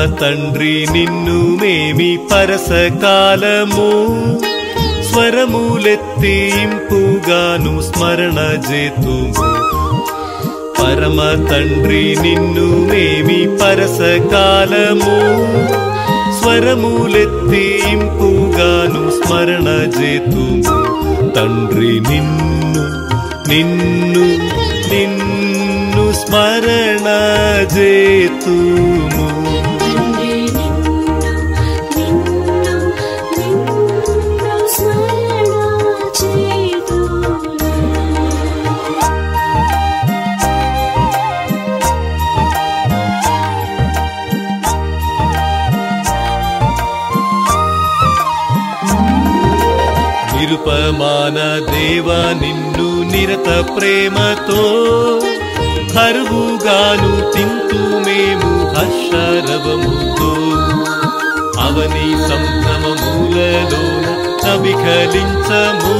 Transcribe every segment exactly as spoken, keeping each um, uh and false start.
తండ్రి నిన్ను మేమి పరసకాలము స్వరములెత్తి ఇంపుగాను స్మరణ చేతుము. పరమ తండ్రి నిన్ను మేమి పరసకాలము స్వరములెత్తి ఇంపుగాను స్మరణ చేతుము. తండ్రి నిన్ను నిన్ను నిన్ను స్మరణ చేతుము. నిరుపమాన దేవా నిన్ను నిరత ప్రేమతో హరువుగాను తింతు మేము హర్షరవముతో. అవని సంభ్రమములలోన నవికలించము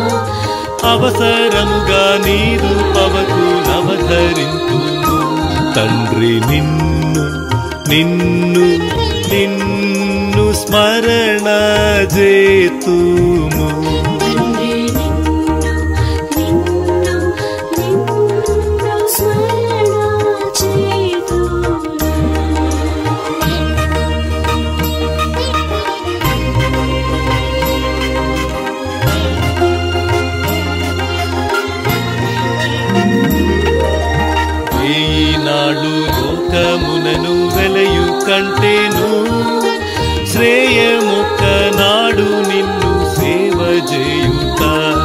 అవసరముగా నీరు పవకు నవధరింతుము. తండ్రి నిన్ను నిన్ను నిన్ను స్మరణ చేతుము. ఈనాడు లోకమునను వెలయు కంటేను శ్రేయమొక్క నాడు నిన్ను సేవ చేయుట.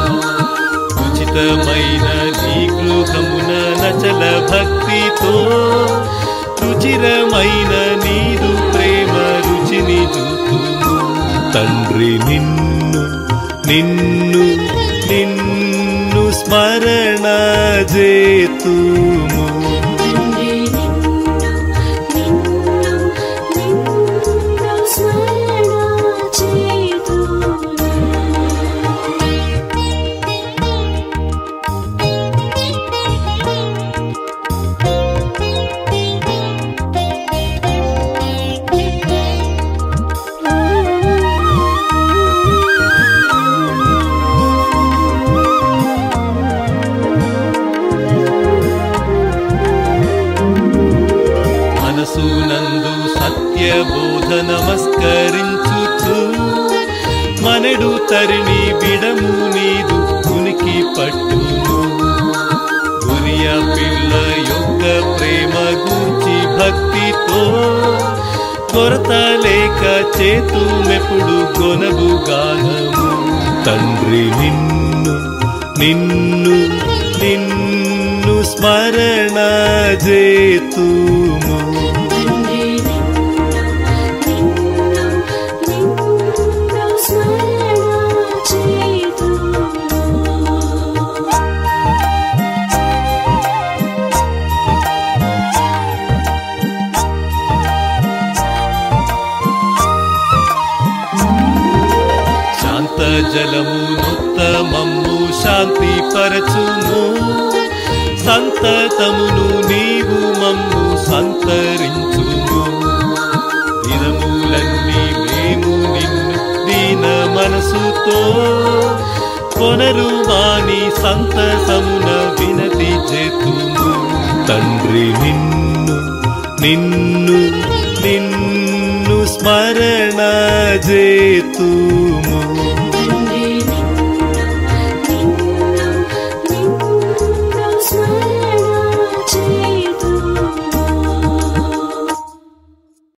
ఉచితమైన నీ గృహమున నచల భక్తితో రుచిరమైన నీదు ప్రేమ రుచిని చూతుము. తండ్రి నిన్ను నిన్ను నిన్ను స్మరణ చేతుము. మనసునందు సత్యబోధ నమస్కరించుచు మనడు తరిని బిడము నీదు ఉనికి పట్టును. గురియ పిల్ల యొక్క ప్రేమ గూర్చి భక్తితో కొరత లేక చేతుమెప్పుడు కొనగు గానము. తండ్రి నిన్ను నిన్ను నిన్ను స్మరణ చేతుము. శాంత జలము నొత్తమమ్ము శాంతి పరచుము. సంతతమును నీవు మమ్ము సంతరించుము. దినములన్నీ మేము నిన్ను దీన మనసుతో కొనరు వాణి సంతసమున వినతి చేతుము. తండ్రి నిన్ను నిన్ను నిన్ను స్మరణ చేతుము.